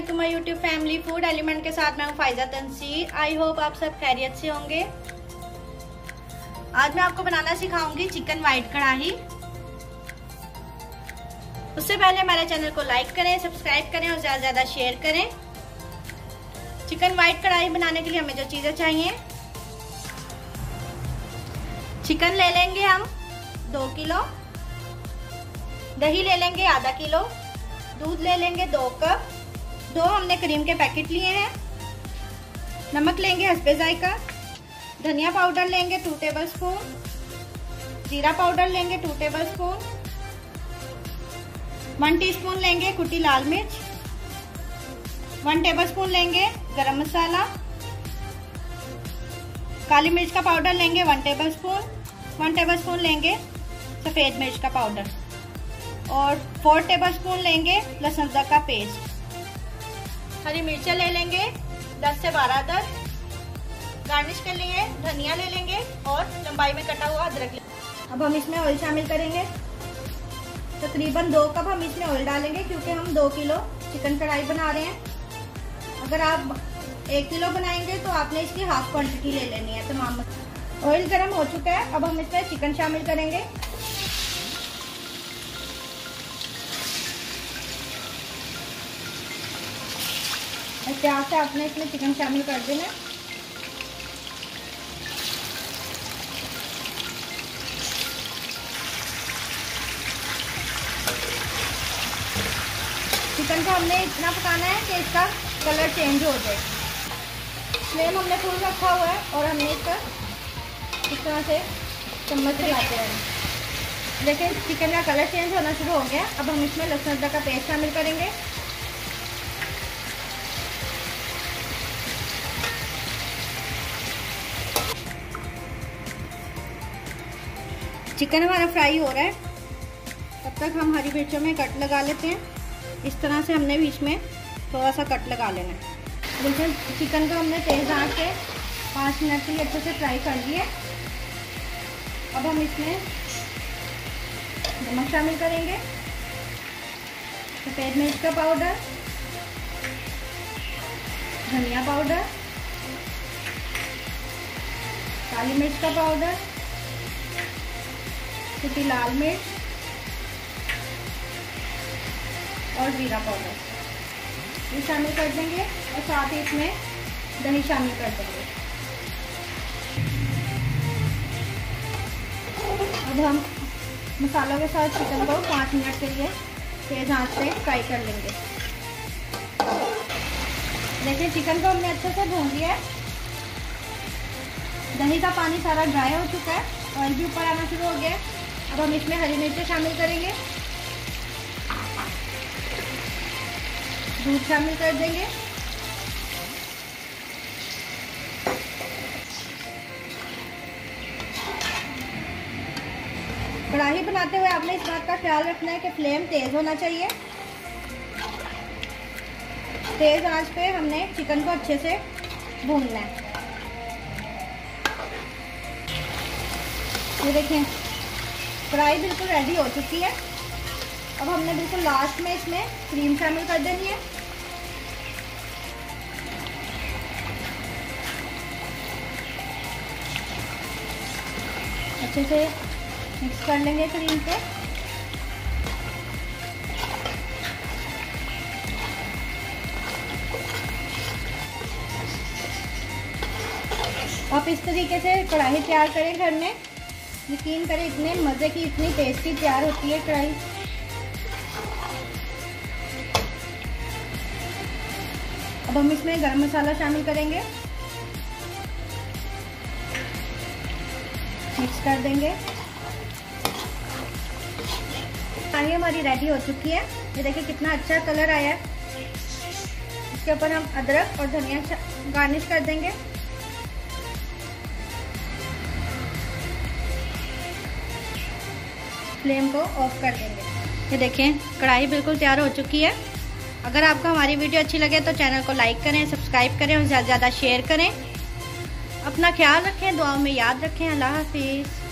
Back to my YouTube family food element के साथ मैं हूँ फाइजा तंसीर। आई होप आप सब खैरियत से होंगे। आज मैं आपको बनाना सिखाऊंगी चिकन वाइट कढ़ाई। उससे पहले मेरे चैनल को लाइक करें, सब्सक्राइब करें और ज्यादा से ज्यादा शेयर करें। चिकन वाइट कढ़ाई बनाने के लिए हमें जो चीजें चाहिए, चिकन ले लेंगे हम 2 किलो, दही ले लेंगे आधा किलो, दूध ले लेंगे 2 कप, 2 हमने क्रीम के पैकेट लिए हैं, नमक लेंगे हस्बे जायका, धनिया पाउडर लेंगे 2 टेबलस्पून, जीरा पाउडर लेंगे 2 टेबलस्पून, 1 टीस्पून लेंगे कुटी लाल मिर्च, 1 टेबलस्पून लेंगे गरम मसाला, काली मिर्च का पाउडर लेंगे 1 टेबलस्पून, 1 टेबलस्पून लेंगे सफेद मिर्च का पाउडर और 4 टेबलस्पून लेंगे लहसुन अदरक का पेस्ट। हरी मिर्चें ले लेंगे 10 से 12 अदर। गार्निश के लिए धनिया ले लेंगे और लंबाई में कटा हुआ अदरक। अब हम इसमें ऑयल शामिल करेंगे। तकरीबन 2 कप हम इसमें ऑयल डालेंगे क्योंकि हम 2 किलो चिकन कढ़ाई बना रहे हैं। अगर आप 1 किलो बनाएंगे तो आपने इसकी हाफ क्वांटिटी ले लेनी है तमाम। ऑयल गर्म हो चुका है, अब हम इसमें चिकन शामिल करेंगे। प्याज से आपने इसमें चिकन शामिल कर देना। चिकन को हमने इतना पकाना है कि इसका कलर चेंज हो जाए। फ्लेम हमने फुल रखा हुआ है और हमने इसका इस तरह से चम्मच चलाते हैं। लेकिन चिकन का कलर चेंज होना शुरू हो गया। अब हम इसमें लहसुन अदरक का पेस्ट शामिल करेंगे। चिकन हमारा फ्राई हो रहा है, तब तक हम हरी मिर्चों में कट लगा लेते हैं। इस तरह से हमने बीच में थोड़ा सा कट लगा लेना है। बिल्कुल चिकन को हमने तेज आंच पे 5 मिनट के लिए अच्छे से फ्राई कर लिए। अब हम इसमें नमक शामिल करेंगे, सफेद मिर्च का पाउडर, धनिया पाउडर, काली मिर्च का पाउडर, कुटी लाल मिर्च और जीरा पाउडर ये शामिल कर देंगे और साथ ही इसमें दही शामिल कर देंगे। अब हम मसालों के साथ चिकन को 5 मिनट के लिए तेज आंच पे फ्राई कर लेंगे। देखिए चिकन को हमने अच्छे से भून लिया है। दही का पानी सारा ड्राई हो चुका है, ऑयल भी ऊपर आना शुरू हो गया है। अब हम इसमें हरी मिर्चें शामिल करेंगे, दूध शामिल कर देंगे, कढ़ाई बनाते हुए आपने इस बात का ख्याल रखना है कि फ्लेम तेज होना चाहिए। तेज आंच पे हमने चिकन को अच्छे से भूनना है। ये देखें कढ़ाई बिल्कुल रेडी हो चुकी है। अब हमने बिल्कुल लास्ट में इसमें क्रीम शामिल कर देनी है। अच्छे से मिक्स कर लेंगे क्रीम को। आप इस तरीके से कढ़ाई तैयार करें घर में, यकीन करें इतने मज़े की, इतनी टेस्टी तैयार होती है कढ़ाई। अब हम इसमें गरम मसाला शामिल करेंगे, मिक्स कर देंगे। कढ़ाई हमारी रेडी हो चुकी है। ये देखिए कितना अच्छा कलर आया है। इसके ऊपर हम अदरक और धनिया गार्निश कर देंगे। फ्लेम को ऑफ कर देंगे। ये देखें कढ़ाई बिल्कुल तैयार हो चुकी है। अगर आपको हमारी वीडियो अच्छी लगे तो चैनल को लाइक करें, सब्सक्राइब करें और ज़्यादा से ज़्यादा शेयर करें। अपना ख्याल रखें, दुआओं में याद रखें। अल्लाह हाफिज़।